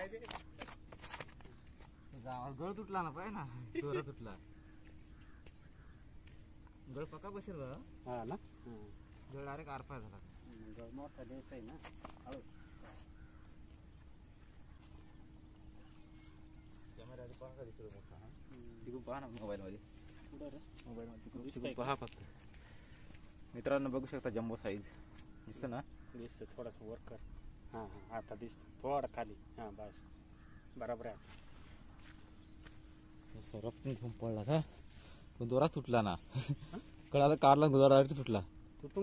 गळ तुटला ना पाय ना जोरा तुटला गळ पक्का बसेल बा हा ना गळ डायरेक्ट आरपार झाला गळ मोठा द्यायचा आहे ना हळू कॅमेरा आधी पहा दिसतो मोठा तिकडून पहा ना मोबाईल मध्ये मोबाईल मध्ये पहा फक्त मित्रांनो बघू शकता जम्बो साईज दिसतं ना दिसतं थोडासा वर कर हां हां आता दिसतं थोडं खाली हां बस बरोबर आहे रक्तून खूप पडला का पण जोरात तुटला ना कळाला कारला जोरात तुटला तुटून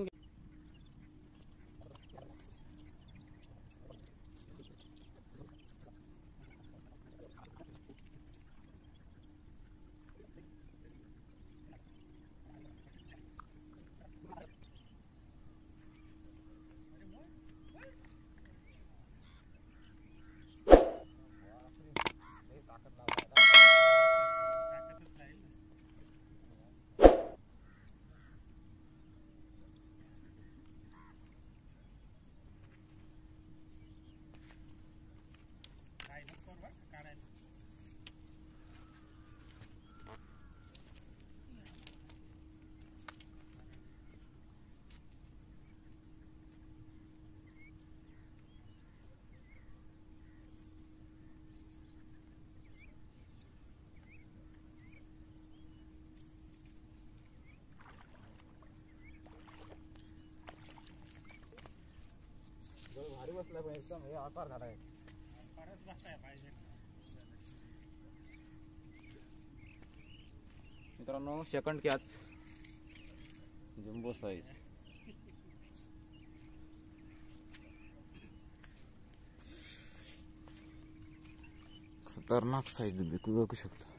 भारी बसला पण एकदम हे आकार झालाय मित्रांनो सेकंड कॅच जम्बो साईज खतरनाक साईज बघू शकता